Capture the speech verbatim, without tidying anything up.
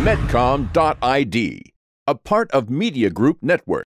Medcom dot I D, a part of Media Group Network.